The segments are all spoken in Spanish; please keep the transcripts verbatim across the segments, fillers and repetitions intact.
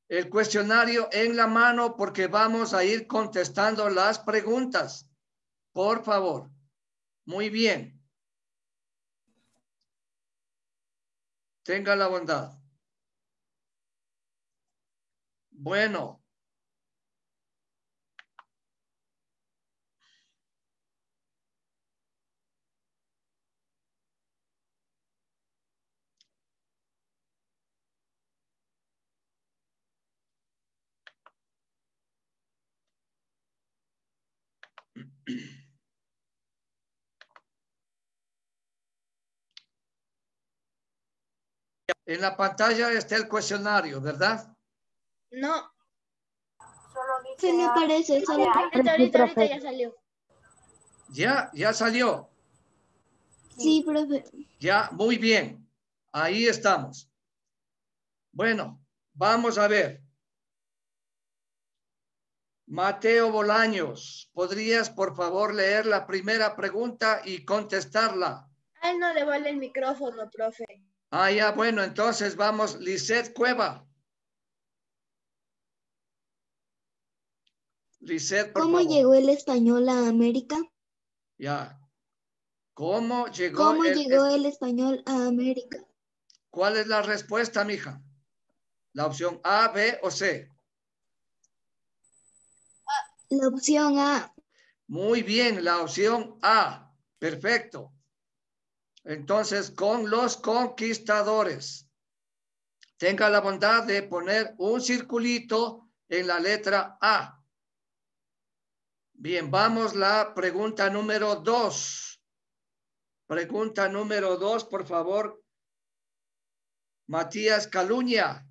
el cuestionario en la mano porque vamos a ir contestando las preguntas. Por favor. Muy bien. Tenga la bondad. Bueno. En la pantalla está el cuestionario, ¿verdad? No. Sí me parece. Solo... Ahorita, ahorita, ahorita ya salió. Ya, ya salió. Sí, profe. Ya, muy bien. Ahí estamos. Bueno, vamos a ver. Mateo Bolaños, ¿podrías por favor leer la primera pregunta y contestarla? A él no le vale el micrófono, profe. Ah, ya, bueno, entonces vamos, Lisette Cueva. Lisette, por ¿Cómo favor. llegó el español a América? Ya. ¿Cómo llegó ¿Cómo el... llegó el español a América? ¿Cuál es la respuesta, mija? ¿La opción A, B o C? La opción A. Muy bien, la opción A. Perfecto. Entonces, con los conquistadores. Tenga la bondad de poner un circulito en la letra A. Bien, vamos a la pregunta número dos. Pregunta número dos, por favor. Matías Caluña.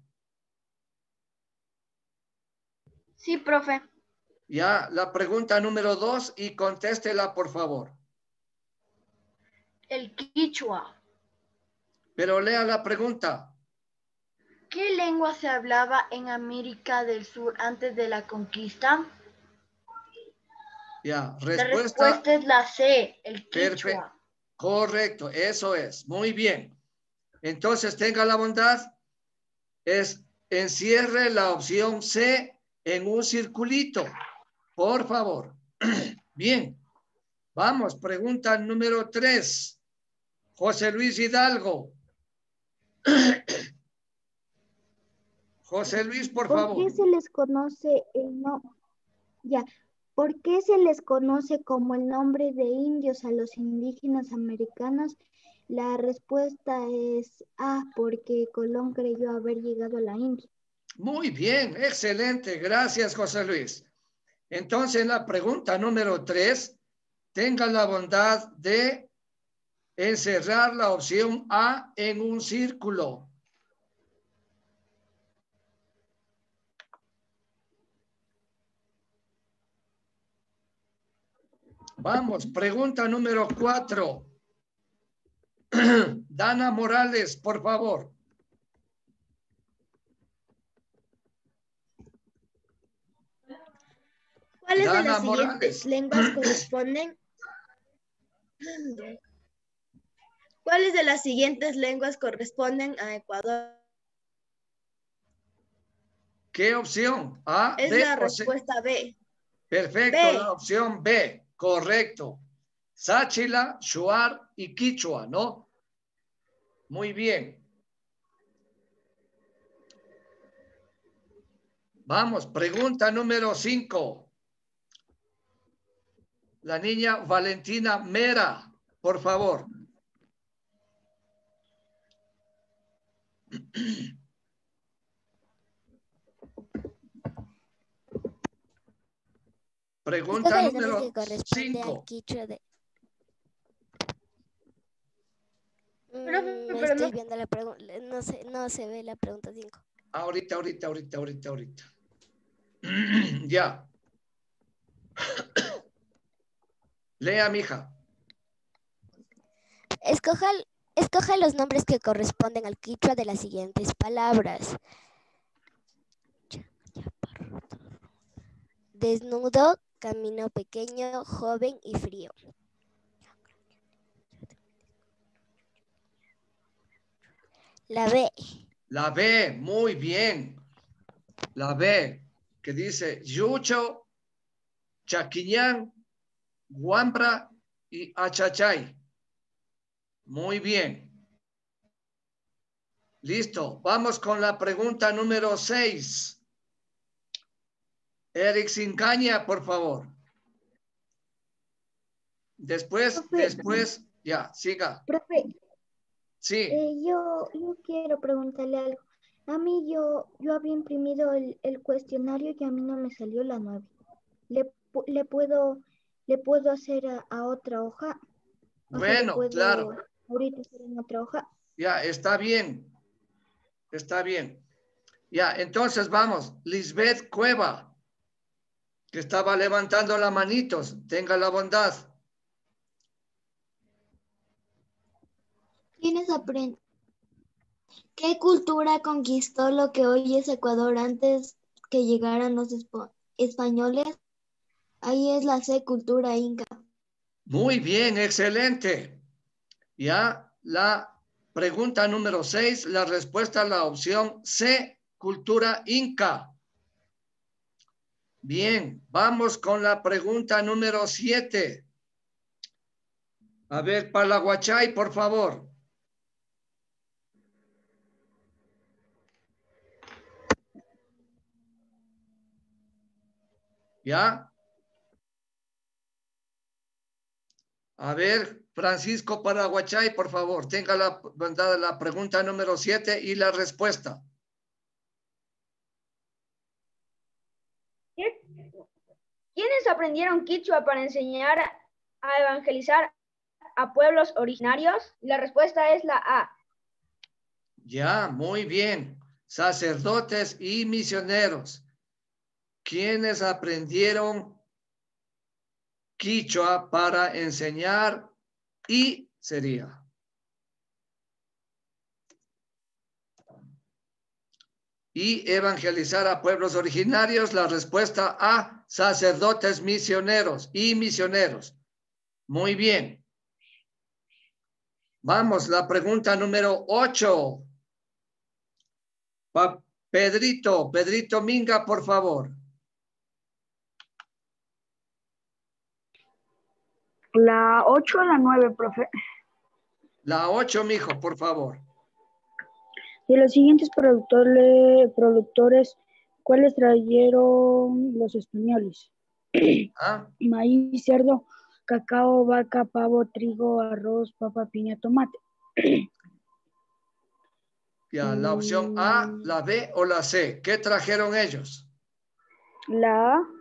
Sí, profe. Ya, la pregunta número dos y contéstela, por favor. El quichua. Pero lea la pregunta. ¿Qué lengua se hablaba en América del Sur antes de la conquista? Ya, La respuesta. respuesta es la C, el Perfecto. quichua. Correcto, eso es. Muy bien. Entonces, tenga la bondad. Es encierre la opción C en un circulito. Por favor. Bien. Vamos, pregunta número tres. José Luis Hidalgo. José Luis, por ¿Por favor. qué se les conoce el no? Ya. ¿Por qué se les conoce como el nombre de indios a los indígenas americanos? La respuesta es A, porque Colón creyó haber llegado a la India. Muy bien, excelente. Gracias, José Luis. Entonces, la pregunta número tres, tenga la bondad de encerrar la opción A en un círculo. Vamos, pregunta número cuatro. Dana Morales, por favor. ¿Cuáles de Dana las siguientes Morales. lenguas corresponden? ¿Cuáles de las siguientes lenguas corresponden a Ecuador? ¿Qué opción? ¿A, Es B la o C? respuesta B. Perfecto, la B. opción B, correcto. Sáchila, Shuar y Quichua, ¿no? Muy bien. Vamos, pregunta número cinco. La niña Valentina Mera, por favor. Pregunta Escoge los nombres que número corresponde al cinco. quichua de... Pero, Mm, pero estoy no. viendo la pregunta, no se, no se ve la pregunta cinco. Ahorita, ahorita, ahorita, ahorita, ahorita. Ya. Lea, mija. Escoja, escoja los nombres que corresponden al quichua de las siguientes palabras. Desnudo, camino pequeño, joven y frío. La B. La B, muy bien. La B, que dice Yucho, Chaquiñán, Guambra y Achachay. Muy bien. Listo. Vamos con la pregunta número seis. Eric Sincaña, por favor. Después, Profe. después, ya, siga. Profe, Sí. eh, yo, yo quiero preguntarle algo. A mí yo, yo había imprimido el, el cuestionario y a mí no me salió la nueve. ¿Le, pu- le puedo, le puedo hacer a, a otra hoja? O sea, le Bueno, puedo claro. ahorita hacer en otra hoja. Ya, está bien. Está bien. Ya, entonces vamos. Lisbeth Cueva, que estaba levantando las manitos. Tenga la bondad. ¿Quiénes aprenden? ¿Qué cultura conquistó lo que hoy es Ecuador antes que llegaran los espo- españoles? Ahí es la C, cultura inca. Muy bien, excelente. Ya, la pregunta número seis, la respuesta a la opción C, cultura inca. Bien, vamos con la pregunta número siete. A ver, Palaguachay, por favor. ¿Ya? A ver, Francisco Paraguachay, por favor, tenga la, la pregunta número siete y la respuesta. ¿Quiénes aprendieron quichua para enseñar a evangelizar a pueblos originarios? La respuesta es la A. Ya, muy bien. Sacerdotes y misioneros. ¿Quiénes aprendieron quichua para enseñar y sería? Y evangelizar a pueblos originarios, la respuesta A, sacerdotes misioneros y misioneros. Muy bien. Vamos, la pregunta número ocho. Pa Pedrito, Pedrito Minga, por favor. La ocho o la nueve, profe. La ocho, mijo, por favor. De los siguientes productores, productores ¿cuáles trajeron los españoles? ¿Ah? Maíz, cerdo, cacao, vaca, pavo, trigo, arroz, papa, piña, tomate. Ya, la opción A, la B o la C. ¿Qué trajeron ellos? La A.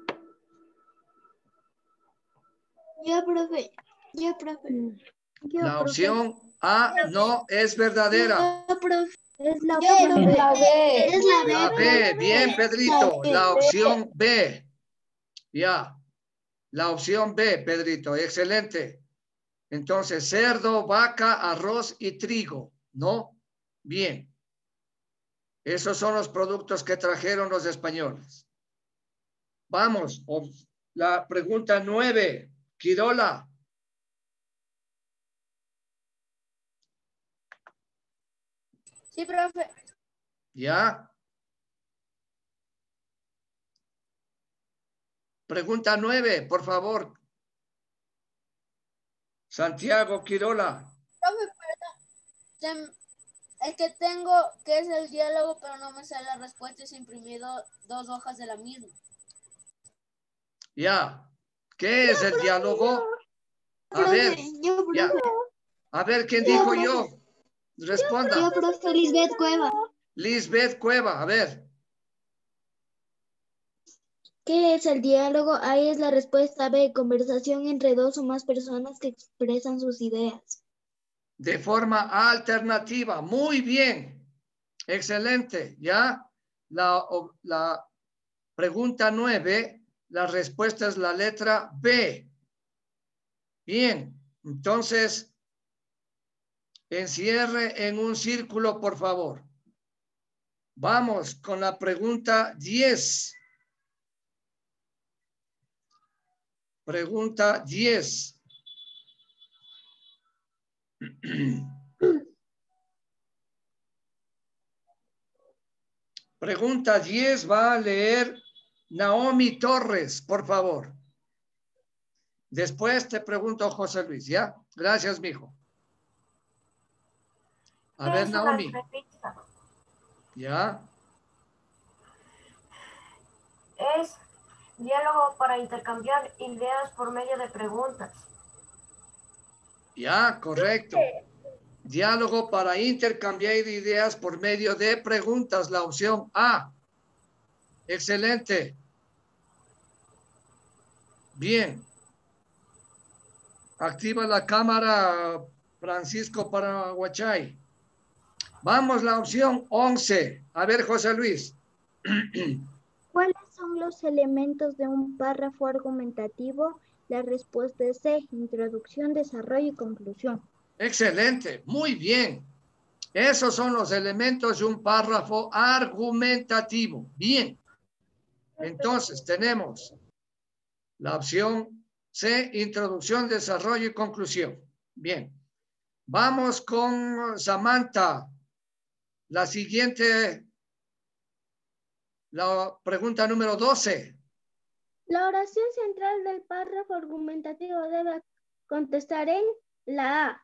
Yo, profe. Yo, profe. Yo, La profe. opción A no es verdadera. Yo, profe. Es la Yo, opción profe. B. La B. Es la B. La B, bien, Pedrito. La opción B. Ya. La opción B, Pedrito. Excelente. Entonces, cerdo, vaca, arroz y trigo. ¿No? Bien. Esos son los productos que trajeron los españoles. Vamos. La pregunta nueve. Quirola. Sí, profe. ¿Ya? Pregunta nueve, por favor. Santiago Quirola. Profe, perdón. El que tengo, que es el diálogo, pero no me sale la respuesta, es imprimido dos hojas de la misma. Ya. ¿Qué es el diálogo? A ver. Yo, Ya. profe. A ver, ¿quién Yo, dijo profe. yo? Responda. Yo, profe, Lisbeth Cueva. Lisbeth Cueva, a ver. ¿Qué es el diálogo? Ahí es la respuesta B, conversación entre dos o más personas que expresan sus ideas. De forma alternativa. Muy bien. Excelente. ¿Ya? La, la pregunta nueve, la respuesta es la letra B. Bien. Entonces, encierre en un círculo, por favor. Vamos con la pregunta diez. Pregunta diez. Pregunta diez va a leer Naomi Torres, por favor. Después te pregunto José Luis, ¿ya? Gracias, mijo. A ver, Naomi. ¿Ya? Es diálogo para intercambiar ideas por medio de preguntas. Ya, correcto. Diálogo para intercambiar ideas por medio de preguntas, la opción A. Excelente. Bien. Activa la cámara, Francisco Paraguachay. Vamos, la opción once. A ver, José Luis. ¿Cuáles son los elementos de un párrafo argumentativo? La respuesta es C, introducción, desarrollo y conclusión. Excelente, muy bien. Esos son los elementos de un párrafo argumentativo. Bien. Entonces, tenemos la opción C, introducción, desarrollo y conclusión. Bien. Vamos con Samantha. La siguiente, la pregunta número doce. La oración central del párrafo argumentativo debe contestar en la A.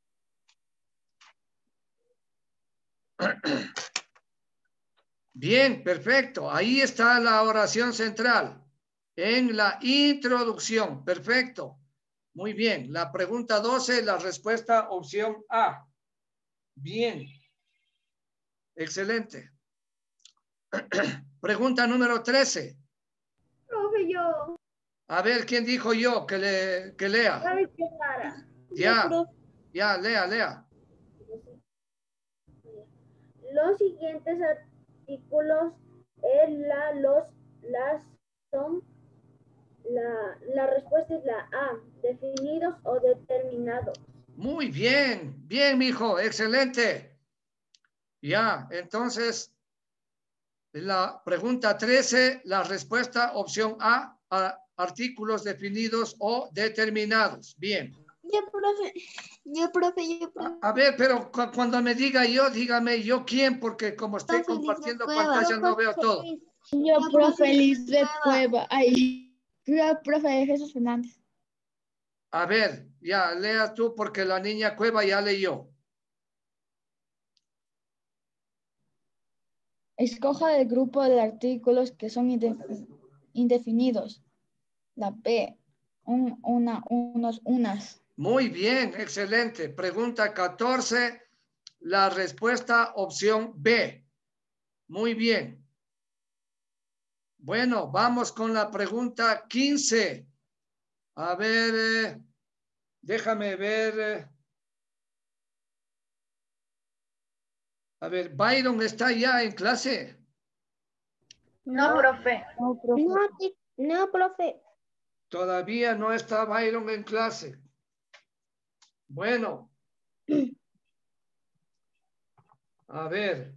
Bien, perfecto. Ahí está la oración central. En la introducción. Perfecto. Muy bien. La pregunta doce, la respuesta opción A. Bien. Excelente. Pregunta número trece. Profe, yo. A ver, ¿quién dijo yo que, le, que lea? ¿Sabe qué para? Ya, ya, lea, lea. Los siguientes artículos, el, la, los, las, son, la, la respuesta es la A, definidos o determinados. Muy bien, bien, mijo, excelente. Ya, entonces, la pregunta trece, la respuesta opción A, a artículos definidos o determinados. Bien. Yo, profe, yo, profe, yo, profe. A, a ver, pero cu cuando me diga yo, dígame yo quién, porque como estoy Profe, compartiendo Lisbeth pantalla no veo todo. Yo, profe Lisbeth Cueva. Ay, yo, profe Jesús Fernández. A ver, ya, lea tú porque la niña Cueva ya leyó. Escoja del grupo de artículos que son indef indefinidos. La B, un, una, unos, unas. Muy bien, excelente. Pregunta catorce, la respuesta opción B. Muy bien. Bueno, vamos con la pregunta quince. A ver, eh, déjame ver. Eh. A ver, Byron está ya en clase. No, profe. No, profe. No, no, profe. Todavía no está Byron en clase. Bueno. A ver.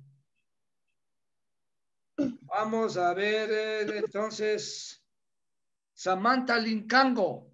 Vamos a ver eh, entonces. Samantha Lincango.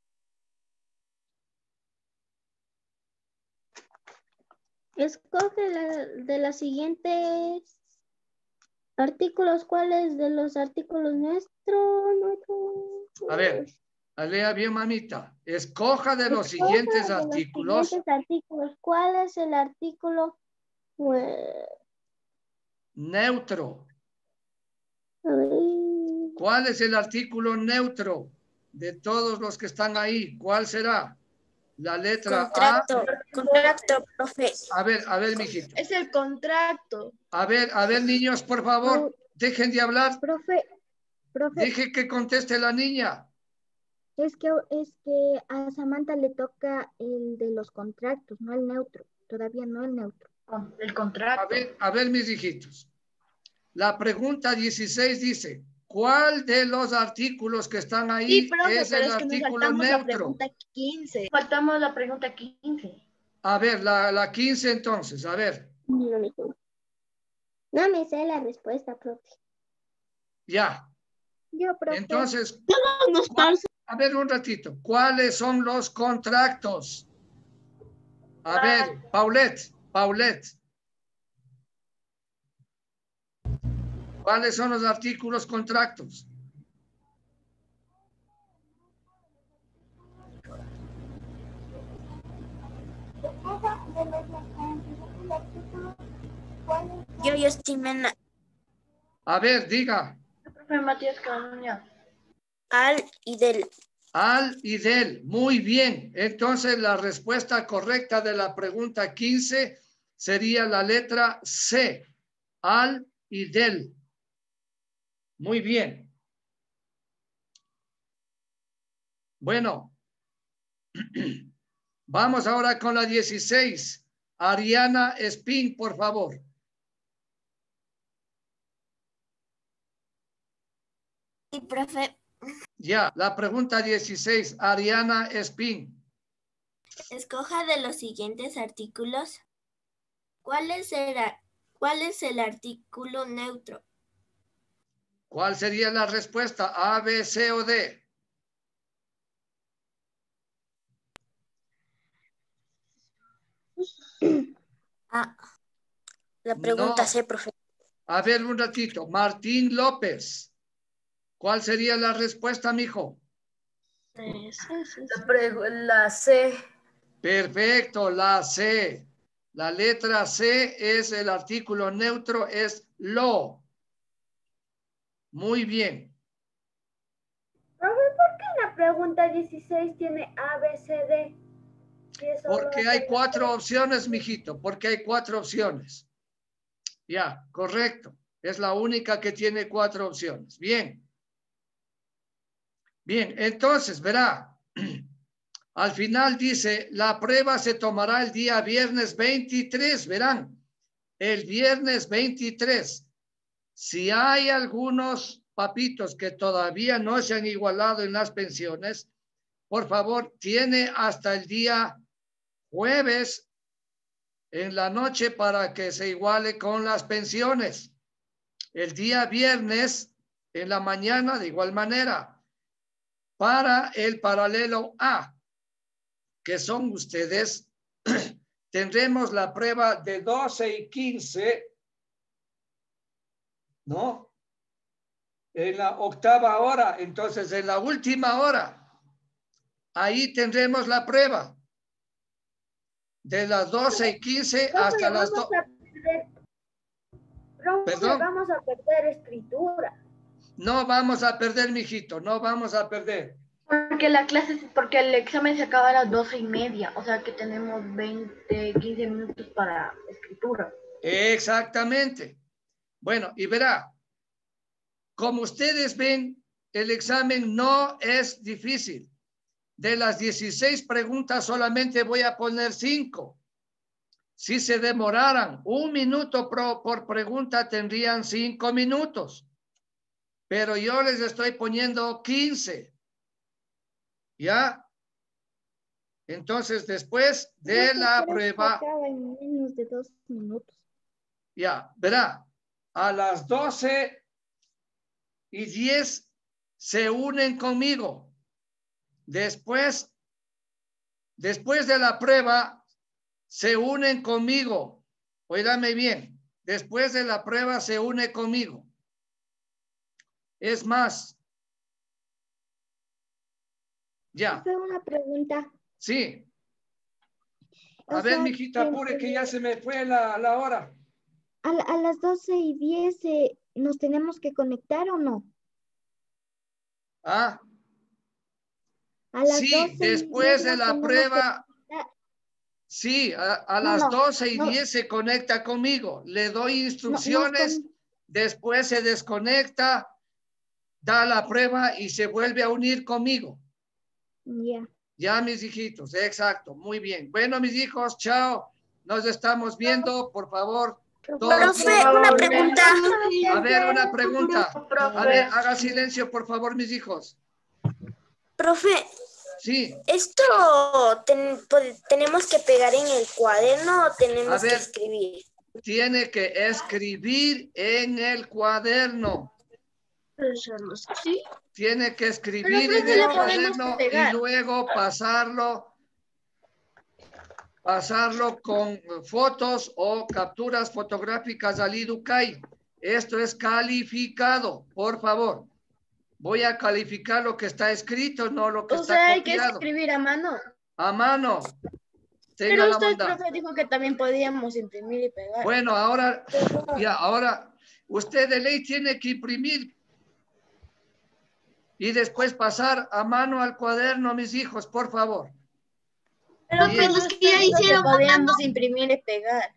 Escoge la, de las siguientes artículos. ¿Cuáles de los artículos nuestro? nuestro? A ver, lea bien, mamita. Escoja de los Escoja siguientes de los artículos. siguientes artículos. ¿Cuál es el artículo eh, neutro? a ver. ¿Cuál es el artículo neutro de todos los que están ahí? ¿Cuál será? La letra Contrato, A. contrato, profe. A ver, a ver, mijito. Es el contrato. A ver, a ver, niños, por favor, dejen de hablar. Profe, profe, Deje que conteste la niña. es que, es que a Samantha le toca el de los contratos, no el neutro. Todavía no el neutro. El contrato. A ver, a ver, mis hijitos. La pregunta dieciséis dice, ¿cuál de los artículos que están ahí Sí, profe, es pero el es que nos artículo saltamos la neutro? pregunta quince. Faltamos la pregunta quince. A ver, la, la quince entonces, a ver. No me, no me sé la respuesta, profe. Ya. Yo, profe. Entonces, a ver un ratito. ¿Cuáles son los contratos? A ver, Paulette, Paulette. ¿Cuáles son los artículos contractos? Yo, yo estoy mena. A ver, diga. Profe Matías Cabaña. Al y del. Al y del. Muy bien. Entonces, la respuesta correcta de la pregunta quince sería la letra C. Al y del. Muy bien. Bueno. Vamos ahora con la dieciséis. Ariana Espín, por favor. Sí, profe. Ya, la pregunta dieciséis. Ariana Espín. Escoja de los siguientes artículos. ¿Cuál es el, cuál es el artículo neutro? ¿Cuál sería la respuesta? A, B, C o D. Ah, la pregunta No. C, profe. A ver, un ratito. Martín López. ¿Cuál sería la respuesta, mijo? La, la C. Perfecto, la C. La letra C es el artículo neutro, es lo. Muy bien. Profe, ¿por qué la pregunta dieciséis tiene A, B, C, D? Si es solo Porque hasta hay la cuatro C. opciones, mijito, porque hay cuatro opciones. Ya, correcto. Es la única que tiene cuatro opciones. Bien. Bien, entonces, verá. Al final dice, la prueba se tomará el día viernes veintitrés, verán. El viernes veintitrés. Si hay algunos papitos que todavía no se han igualado en las pensiones, por favor, tiene hasta el día jueves en la noche para que se iguale con las pensiones. El día viernes en la mañana de igual manera. Para el paralelo A, que son ustedes, tendremos la prueba de doce y quince, ¿no? En la octava hora, entonces en la última hora, ahí tendremos la prueba. De las doce y quince Profe, hasta las vamos dos. a perder, profe, ¿Perdón? vamos a perder escritura. No vamos a perder, mijito, no vamos a perder. Porque la clase, porque el examen se acaba a las doce y media, o sea que tenemos veinte, quince minutos para escritura. Exactamente. Bueno, y verá, como ustedes ven, el examen no es difícil. De las dieciséis preguntas solamente voy a poner cinco. Si se demoraran un minuto por, por pregunta, tendrían cinco minutos. Pero yo les estoy poniendo quince. ¿Ya? Entonces, después de la prueba... Acaba en menos de dos minutos. Ya, verá, a las doce y diez se unen conmigo. Después, después de la prueba, se unen conmigo. Óigame bien, después de la prueba se une conmigo. Es más. Ya. Fue una pregunta. Sí. A O ver, sea, mijita, que- apure que ya se me fue la, la hora. A, la- a las doce y diez eh, ¿nos tenemos que conectar o no? Ah. A las Sí, doce y después diez de nos la tenemos prueba, que conectar. sí, a, a No, las no, doce y no. diez se conecta conmigo. Le doy No, nos instrucciones, con- después se desconecta, da la prueba y se vuelve a unir conmigo. Ya. Ya, mis hijitos, exacto, muy bien. Bueno, mis hijos, chao. Nos estamos viendo, por favor. Todos, Profe, una pregunta. a ver, una pregunta. A ver, haga silencio, por favor, mis hijos. Profe, Sí. ¿esto ten- pod- tenemos que pegar en el cuaderno o tenemos A ver. que escribir? Tiene que escribir en el cuaderno. Sí. Tiene que escribir Pero en no el le podemos cuaderno y pegar. luego pasarlo, pasarlo con fotos o capturas fotográficas al Iducay Esto es calificado, por favor. Voy a calificar lo que está escrito, no lo que O está sea, hay que copiado. escribir a mano. A mano. Tenga Pero la usted, bondad. profe, dijo que también podíamos imprimir y pegar. Bueno, ahora, ya, ahora, usted de ley tiene que imprimir y después pasar a mano al cuaderno, mis hijos, por favor. Pero Bien. pues usted dijo que podíamos imprimir y pegar.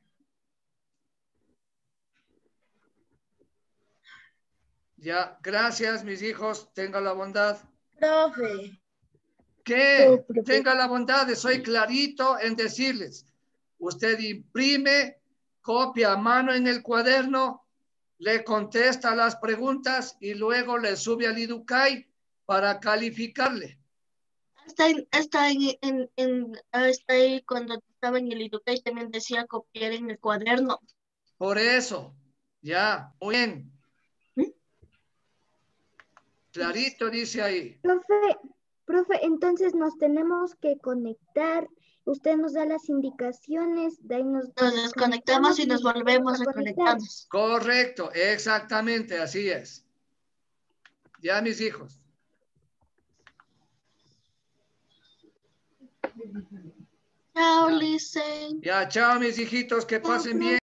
Ya, gracias, mis hijos, tenga la bondad. Profe. Que tenga la bondad de soy clarito en decirles. Usted imprime, copia a mano en el cuaderno, le contesta las preguntas y luego le sube al Iducay para calificarle. Hasta, en, hasta, en, en, en, hasta ahí cuando estaba en el Iducay también decía copiar en el cuaderno. Por eso, ya, muy bien. ¿Mm? Clarito dice ahí. Profe, profe, entonces nos tenemos que conectar. Usted nos da las indicaciones, de ahí nos, nos desconectamos y nos volvemos a conectar. Correcto, exactamente, así es. Ya, mis hijos. Chao, Listen. Ya, chao, mis hijitos, que pasen bien.